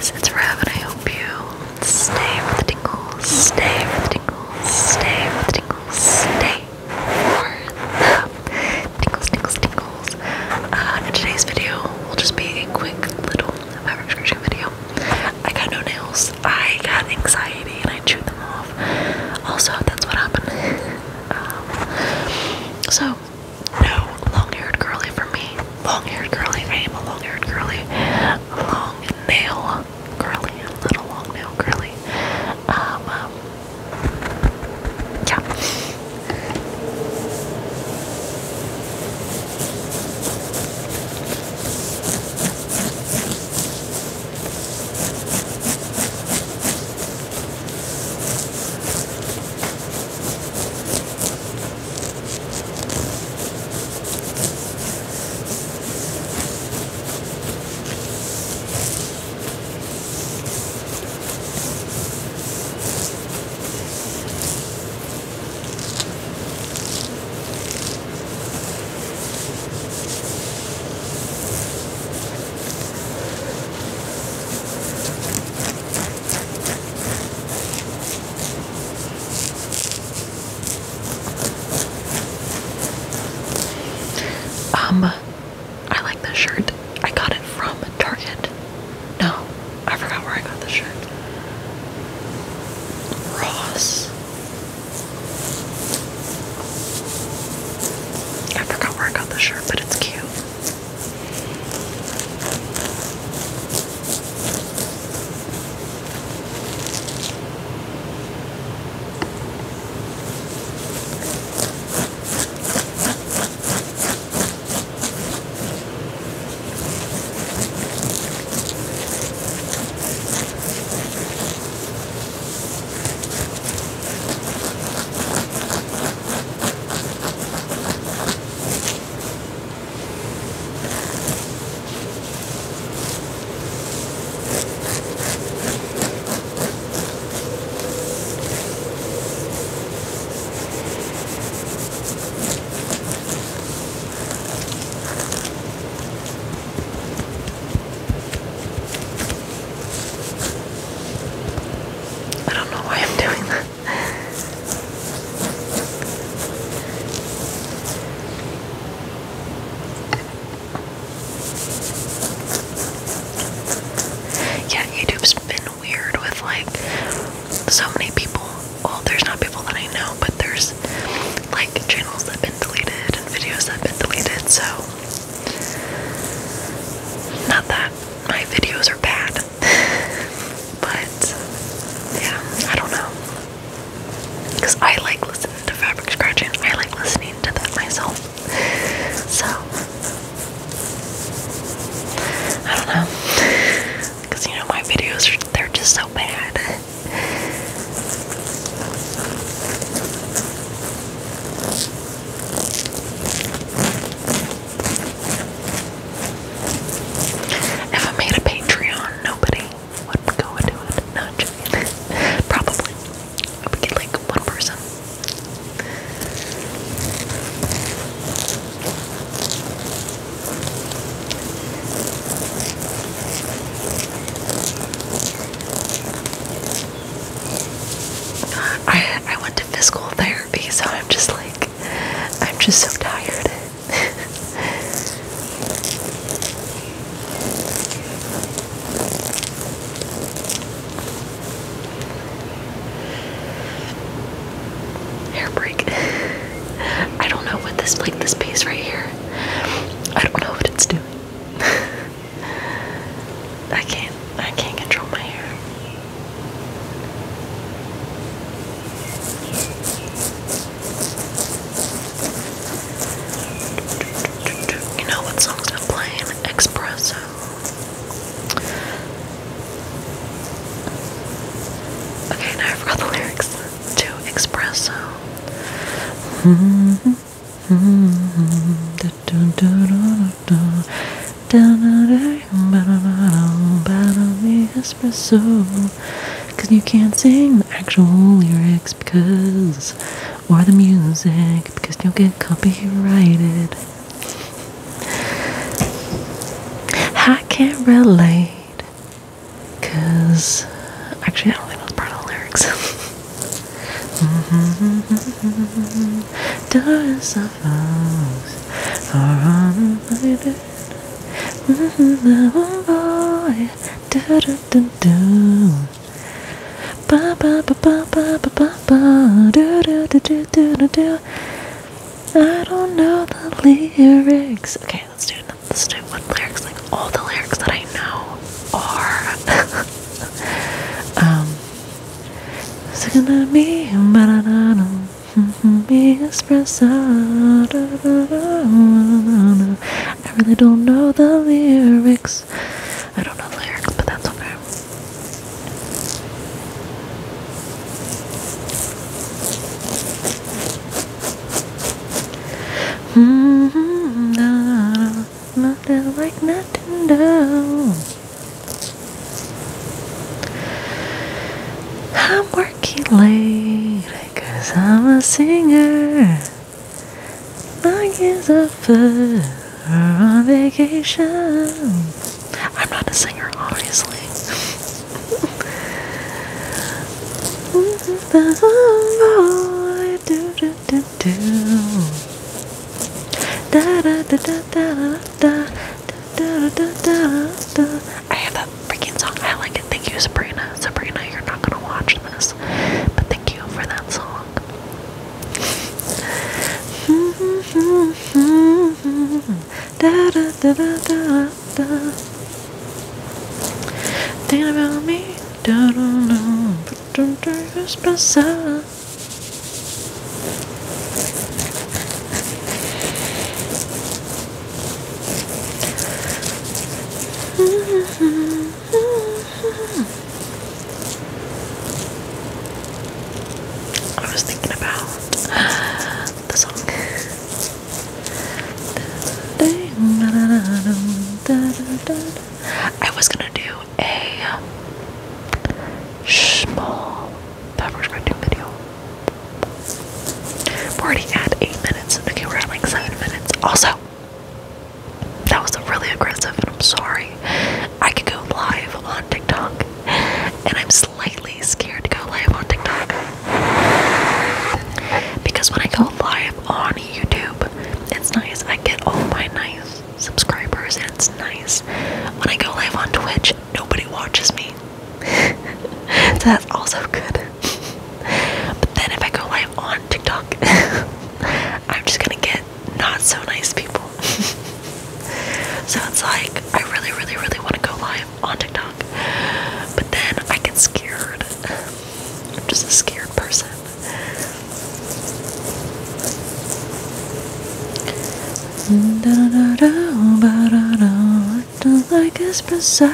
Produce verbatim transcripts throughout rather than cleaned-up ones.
guys, it's Rev, and I hope you stay for the tingles, stay for the tingles, stay for the tingles, stay for the tingles, tingles, tingles. Uh, in today's video will just be a quick little fabric scratching video. I got no nails, I got anxiety, and I chewed them off. Also, that's what happened. um, so, no long-haired girly for me. Long-haired girly, I am a long-haired girly. Long nail girly, not a long nail girly. Um, um yeah. Um, I like this shirt. I got it from Target. No, I forgot where I got the shirt. Ross. I forgot where I got the shirt, but it's cute. I don't know why I'm doing that. Yeah, YouTube's been weird with like so many people. Well, there's not people that I know, but there's like channels that have been deleted and videos that have been deleted, so not that my videos are bad. But yeah, I don't know. Because I like listening to fabric scratching. I like listening to that myself. So, I don't know. Because, you know, my videos, are, they're just so bad. If I made a Patreon, nobody would go and do it. No, I'm joking. Probably. I would get like one person. I I went to physical therapy, so I'm just like, I'm just so tired. Hair break. I don't know what this, like this piece right here, I don't know what it's doing. I can't, I can't control my hair. You know what songs I'm playing? Espresso. Okay, now I forgot the lyrics to Espresso. Espresso. Cause you can't sing the actual lyrics because, or the music, because you'll get copyrighted. I can't relate, cause best of folks are unlimited. Boy, do do do do. Ba ba ba ba ba ba ba ba. Do do do do do do do. I don't know the lyrics. Okay, let's do let's do what lyrics. Like all the lyrics that I know are. um. It's gonna be me espresso. I really don't know the lyrics. I don't know the lyrics, but that's okay. Mm-hmm, no, nothing like Nintendo. I'm working late, cause I'm a singer. My kids are fun on vacation. I'm not a singer, obviously. do, do, do, do. Da, da, da, da, da, da, da, da, da, da. I have that freaking song. I like it. Thank you, Sabrina. Sabrina, you're not gonna watch this, but thank you for that song. Da da da da da da. Thinking about me, don't know, but don't drink espresso. I was thinking about the song. I was gonna do a small pepper scratching video. We're already at eight minutes. Okay, we're at like seven minutes. Also, that was really aggressive, and I'm sorry. I could go live on TikTok, and I'm slightly scared to go live on TikTok. Because when I go live on YouTube, it's nice. I get all my nice subscribers, and it's nice. When I go live on Twitch, nobody watches me. So that's also good. But then if I go live on TikTok, I'm just gonna get not so nice people. So it's like, I really, really, really want to go live on TikTok. But then I get scared. I'm just a scared person. Like espresso.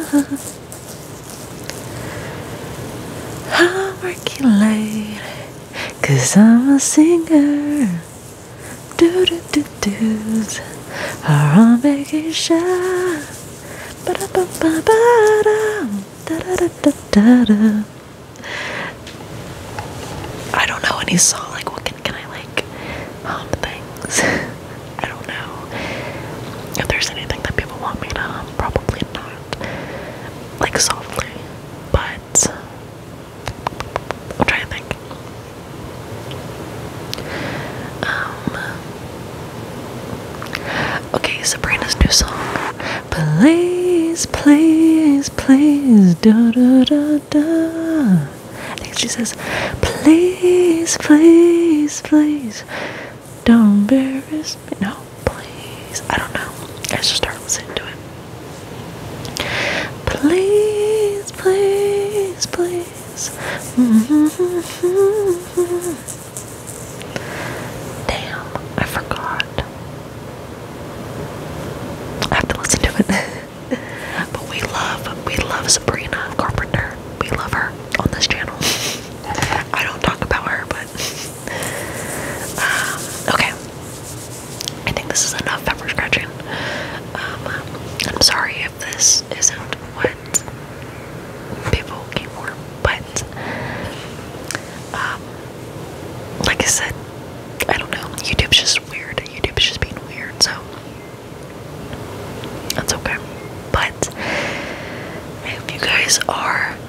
I'm working late, cause I'm a singer. Do do do do's are on vacation. Ba da ba ba ba da da da da da da. I don't know any song. Like, what can can I like hum things? I don't know if there's anything that people want me to hum. Probably not. Like softly, but I'm trying to think. Um. Okay, Sabrina's new song. Please, please, please, da da da da. I think she says, please, please, please, don't embarrass me. No, please. I don't know. I just started listening to it. Please, please, please. Mm-hmm. Damn, I forgot. I have to listen to it. But we love, we love Sabrina Carpenter. We love her on this channel. I don't talk about her, but um, okay. I think this is enough pepper scratching. Um, I'm sorry if this isn't what people came for, but um, like I said, I don't know. YouTube's just weird. YouTube's just being weird, so that's okay. But I hope you guys are